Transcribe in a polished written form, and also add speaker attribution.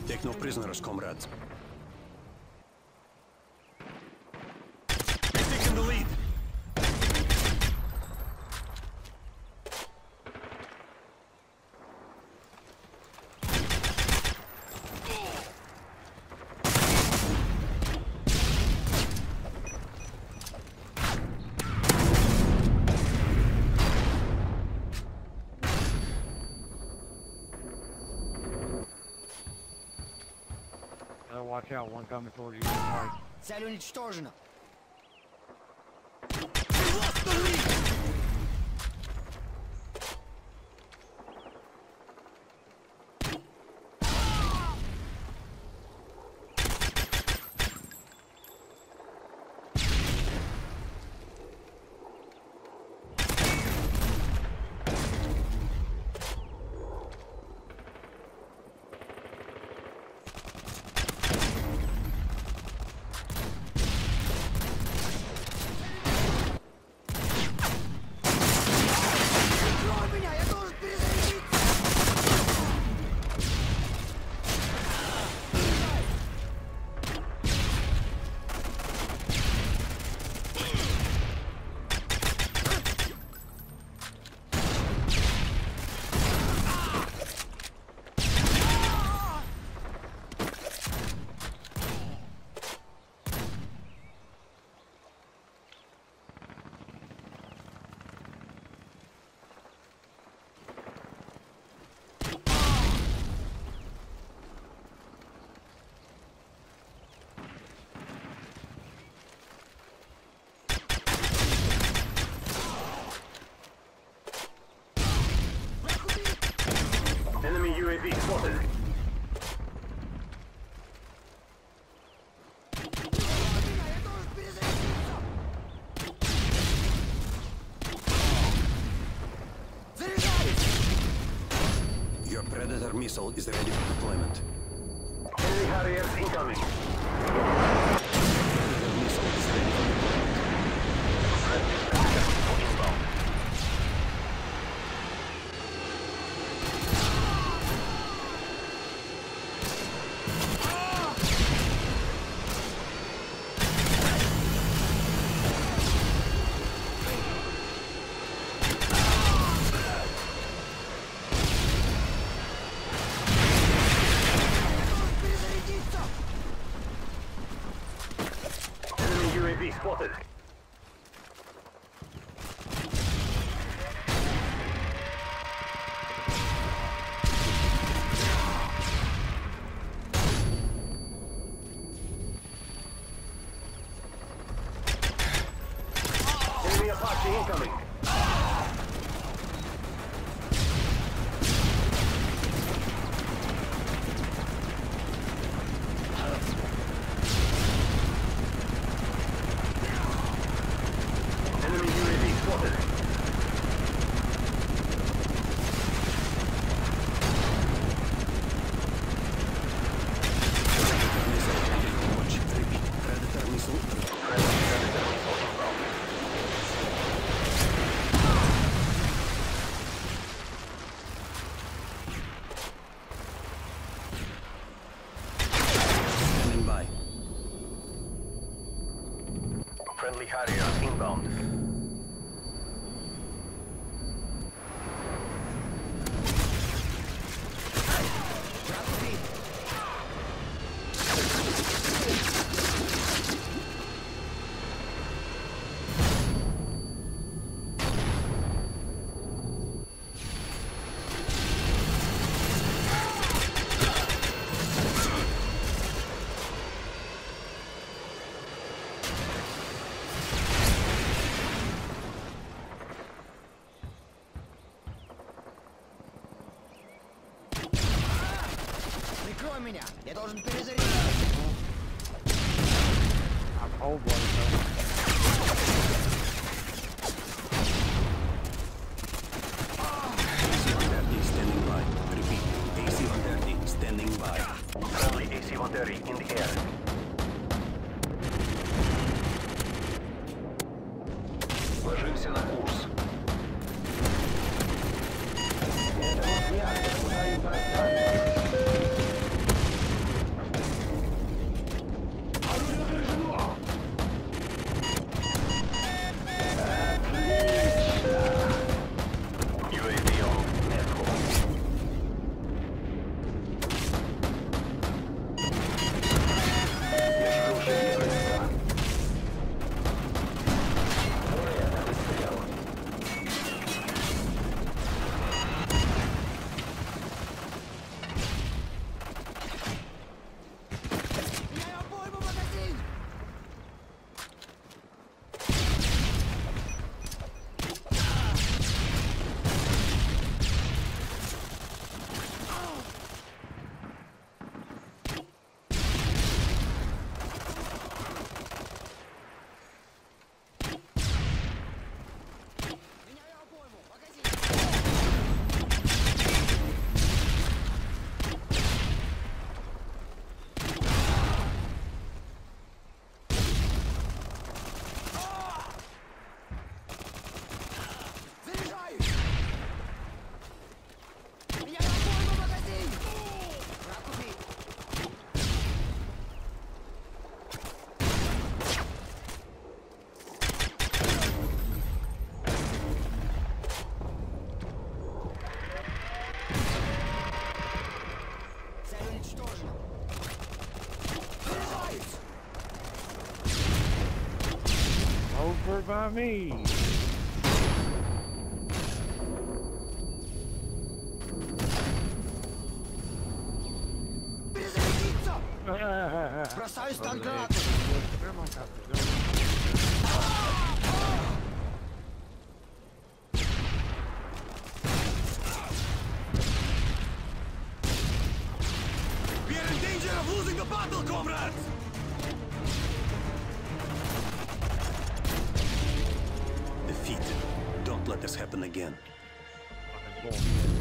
Speaker 1: Take no prisoners, comrades. Taking the lead.
Speaker 2: Watch out, one coming towards you. Right.
Speaker 3: Цель уничтожена.
Speaker 1: Enemy UAV spotted. Your Predator missile is ready for deployment. Enemy Harriers incoming. Predator missile is ready for deployment. Friendly Predator inbound. UAV spotted. Enemy Apache incoming. Enemy UAV spotted. Predator missile. Predator missile inbound. Standing by. Friendly Harriers inbound.
Speaker 3: Прикрой меня, я должен перезарядить.
Speaker 2: I'm cold-blooded, though.
Speaker 1: AC-130 standing by. Repeat. AC-130 standing by. Friendly AC-130 in the air. Ложимся на курс.
Speaker 2: Over by me.
Speaker 3: Перезарядиться! Бросаю стан гранату!
Speaker 1: We are in danger of losing the battle, comrades! Defeated. Don't let this happen again.
Speaker 2: Fucking bullshit.